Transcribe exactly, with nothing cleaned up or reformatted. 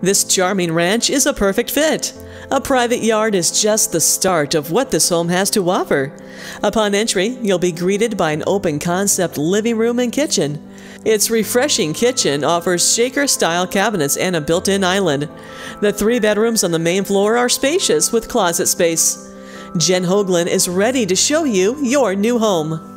This charming ranch is a perfect fit. A private yard is just the start of what this home has to offer. Upon entry, you'll be greeted by an open-concept living room and kitchen. Its refreshing kitchen offers shaker-style cabinets and a built-in island. The three bedrooms on the main floor are spacious with closet space. Jen Hoagland is ready to show you your new home.